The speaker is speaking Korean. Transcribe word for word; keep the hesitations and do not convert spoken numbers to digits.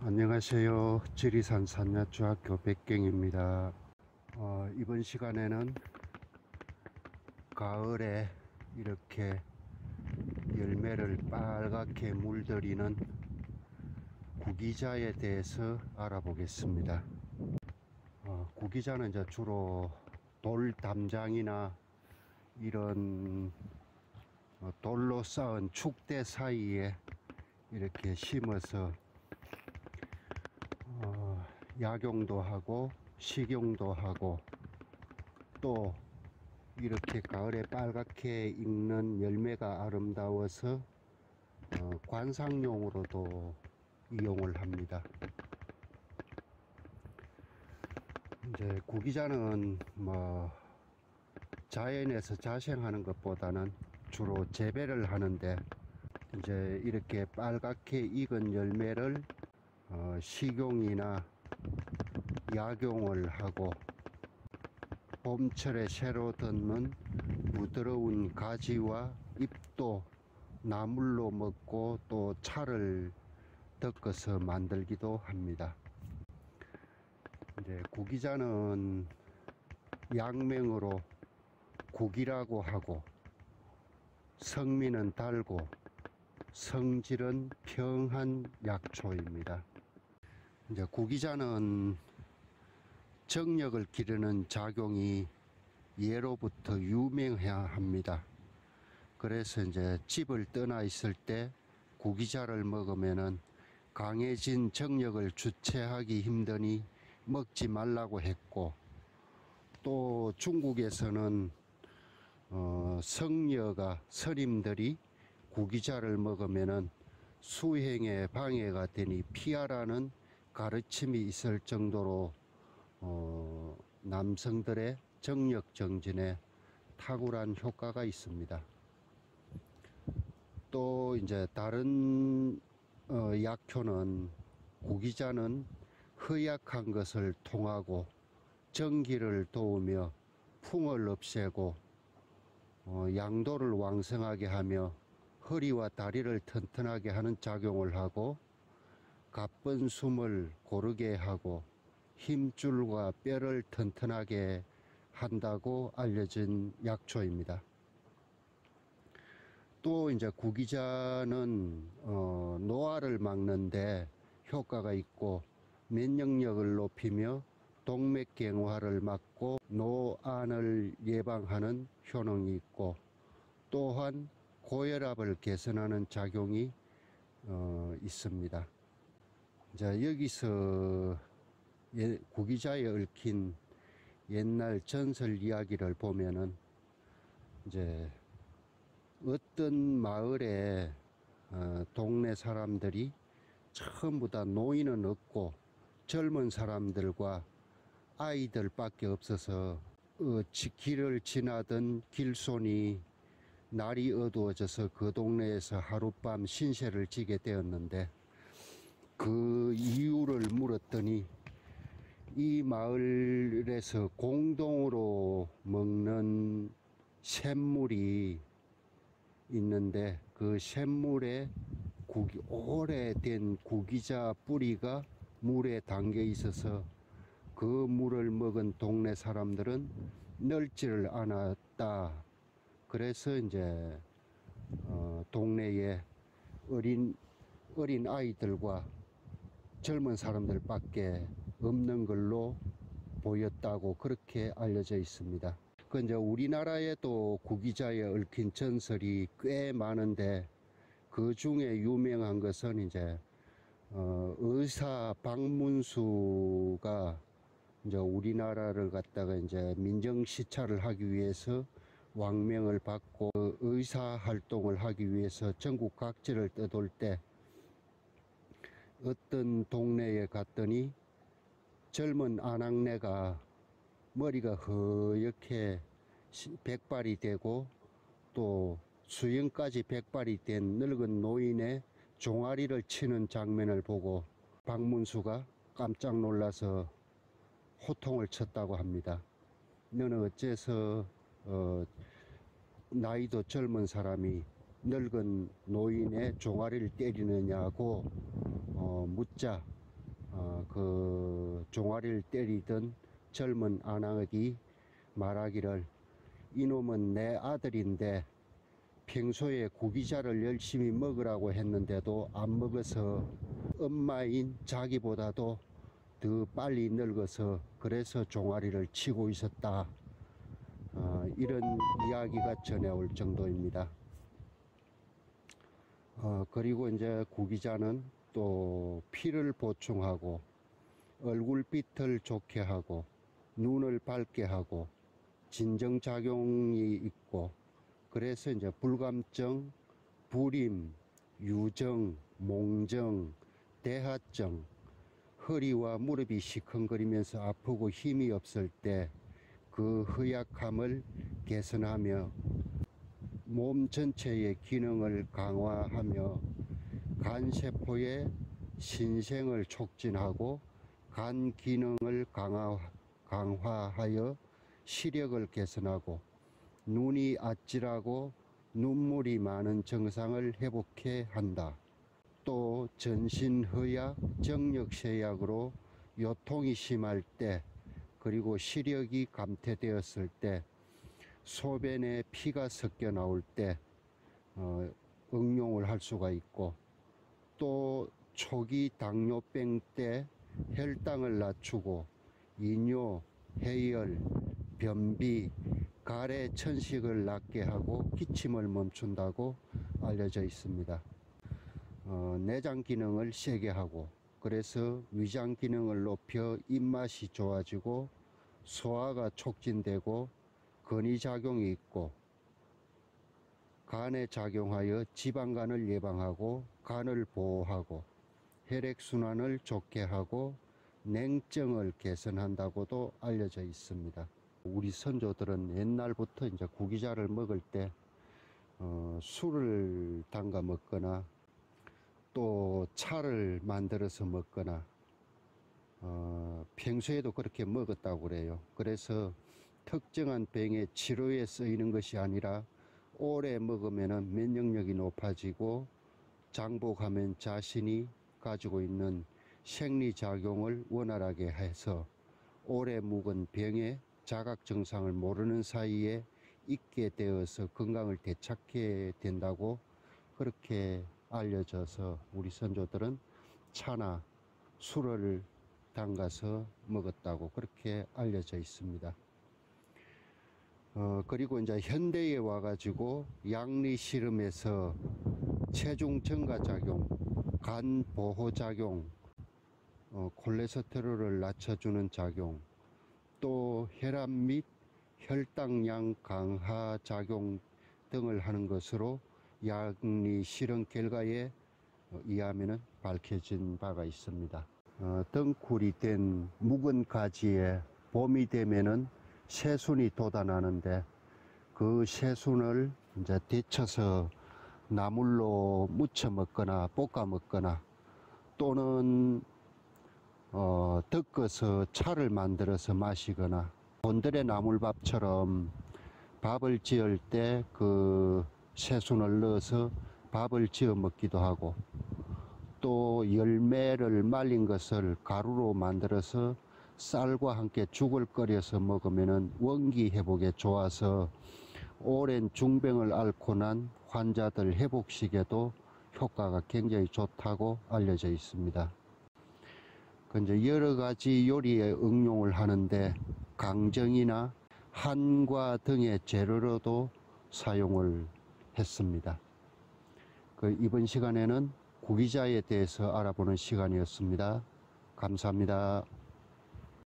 안녕하세요. 지리산 산야중학교 백경입니다. 어, 이번 시간에는 가을에 이렇게 열매를 빨갛게 물들이는 구기자에 대해서 알아보겠습니다. 어, 구기자는 이제 주로 돌 담장이나 이런 돌로 쌓은 축대 사이에 이렇게 심어서 어, 약용도 하고 식용도 하고 또 이렇게 가을에 빨갛게 익는 열매가 아름다워서 어, 관상용으로도 이용을 합니다. 이제 구기자는 뭐 자연에서 자생하는 것보다는 주로 재배를 하는데, 이제 이렇게 빨갛게 익은 열매를 어, 식용이나 약용을 하고 봄철에 새로 돋는 부드러운 가지와 잎도 나물로 먹고 또 차를 덮어서 만들기도 합니다. 이제 구기자는 약명으로 구기라고 하고 성미는 달고 성질은 평한 약초입니다. 이제 구기자는 정력을 기르는 작용이 예로부터 유명해야 합니다. 그래서 이제 집을 떠나 있을 때 구기자를 먹으면은 강해진 정력을 주체하기 힘드니 먹지 말라고 했고, 또 중국에서는 어, 성녀가 스님들이 구기자를 먹으면은 수행에 방해가 되니 피하라는 가르침이 있을 정도로 어, 남성들의 정력 정진에 탁월한 효과가 있습니다. 또 이제 다른 어, 약효는 구기자는 허약한 것을 통하고 정기를 도우며 풍을 없애고 어, 양도를 왕성하게 하며 허리와 다리를 튼튼하게 하는 작용을 하고 가쁜 숨을 고르게 하고 힘줄과 뼈를 튼튼하게 한다고 알려진 약초입니다. 또 이제 구기자는 어, 노화를 막는데 효과가 있고 면역력을 높이며 동맥경화를 막고 노안을 예방하는 효능이 있고, 또한 고혈압을 개선하는 작용이 어, 있습니다. 자, 여기서 예, 구기자에 얽힌 옛날 전설 이야기를 보면은, 이제 어떤 마을에 어, 동네 사람들이 전부 다 노인은 없고 젊은 사람들과 아이들밖에 없어서 어, 길을 지나던 길손이 날이 어두워져서 그 동네에서 하룻밤 신세를 지게 되었는데, 그 이유를 물었더니 이 마을에서 공동으로 먹는 샘물이 있는데 그 샘물에 구기, 오래된 구기자 뿌리가 물에 담겨 있어서 그 물을 먹은 동네 사람들은 늙지를 않았다. 그래서 이제 어, 동네에 어린 어린 아이들과 젊은 사람들밖에 없는 걸로 보였다고 그렇게 알려져 있습니다. 그 이제 우리나라에도 구기자에 얽힌 전설이 꽤 많은데, 그 중에 유명한 것은 이제 어, 의사 박문수가 이제 우리나라를 갖다가 이제 민정 시찰을 하기 위해서 왕명을 받고 그 의사 활동을 하기 위해서 전국 각지를 떠돌 때 어떤 동네에 갔더니 젊은 아낙네가 머리가 허옇게 백발이 되고 또 수염까지 백발이 된 늙은 노인의 종아리를 치는 장면을 보고 박문수가 깜짝 놀라서 호통을 쳤다고 합니다. 너는 어째서 어, 나이도 젊은 사람이 늙은 노인의 종아리를 때리느냐고 어, 묻자 어, 그 종아리를 때리던 젊은 아낙이 말하기를 이놈은 내 아들인데 평소에 구기자를 열심히 먹으라고 했는데도 안 먹어서 엄마인 자기보다도 더 빨리 늙어서 그래서 종아리를 치고 있었다. 어, 이런 이야기가 전해올 정도입니다. 어, 그리고 이제 구기자는 또 피를 보충하고 얼굴빛을 좋게 하고 눈을 밝게 하고 진정작용이 있고, 그래서 이제 불감증, 불임, 유정, 몽정, 대하증, 허리와 무릎이 시큰거리면서 아프고 힘이 없을 때 그 허약함을 개선하며 몸 전체의 기능을 강화하며 간세포의 신생을 촉진하고 간 기능을 강화, 강화하여 시력을 개선하고 눈이 아찔하고 눈물이 많은 증상을 회복해 한다. 또 전신허약, 정력쇠약으로 요통이 심할 때, 그리고 시력이 감퇴되었을 때, 소변에 피가 섞여 나올 때 어, 응용을 할 수가 있고, 또 초기 당뇨병 때 혈당을 낮추고 이뇨, 해열, 변비, 가래 천식을 낫게 하고 기침을 멈춘다고 알려져 있습니다. 어, 내장 기능을 세게 하고, 그래서 위장 기능을 높여 입맛이 좋아지고 소화가 촉진되고 건의작용이 있고, 간에 작용하여 지방간을 예방하고 간을 보호하고 혈액순환을 좋게 하고 냉증을 개선한다고도 알려져 있습니다. 우리 선조들은 옛날부터 이제 구기자를 먹을 때 어, 술을 담가 먹거나 또 차를 만들어서 먹거나 어, 평소에도 그렇게 먹었다고 그래요. 그래서 특정한 병의 치료에 쓰이는 것이 아니라 오래 먹으면 면역력이 높아지고 장복하면 자신이 가지고 있는 생리작용을 원활하게 해서 오래 묵은 병의 자각 증상을 모르는 사이에 잊게 되어서 건강을 되찾게 된다고 그렇게 알려져서 우리 선조들은 차나 술을 담가서 먹었다고 그렇게 알려져 있습니다. 어, 그리고 이제 현대에 와가지고 양리 실험에서 체중 증가 작용, 간 보호 작용, 어, 콜레스테롤을 낮춰주는 작용, 또 혈압 및 혈당량 강화 작용 등을 하는 것으로 양리 실험 결과에 의하면 밝혀진 바가 있습니다. 어, 덩굴이 된 묵은 가지에 봄이 되면은 새순이 돋아나는데, 그 새순을 이제 데쳐서 나물로 무쳐 먹거나 볶아 먹거나 또는 어, 덮어서 차를 만들어서 마시거나, 곤드레 나물밥처럼 밥을 지을 때 그 새순을 넣어서 밥을 지어 먹기도 하고, 또 열매를 말린 것을 가루로 만들어서 쌀과 함께 죽을 끓여서 먹으면 원기 회복에 좋아서 오랜 중병을 앓고 난 환자들 회복식에도 효과가 굉장히 좋다고 알려져 있습니다. 이제 여러 가지 요리에 응용을 하는데 강정이나 한과 등의 재료로도 사용을 했습니다. 그 이번 시간에는 구기자에 대해서 알아보는 시간이었습니다. 감사합니다.